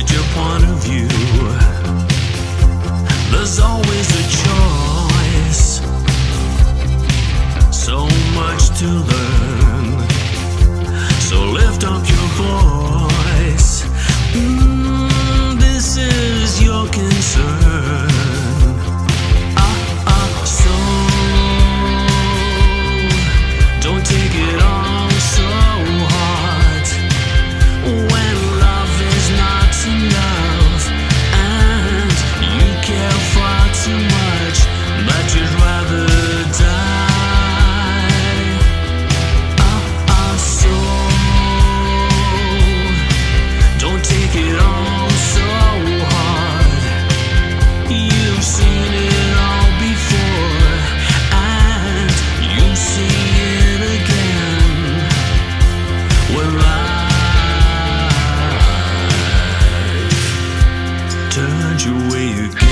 stated your point of view. There's always a choice, so much to learn. So lift up your voice. This is your concern. So don't take it all so hard when love is not enough and you care far too much that you'd rather die. So don't take it all so hard. You've seen it all before and you see it again when life turns your way again.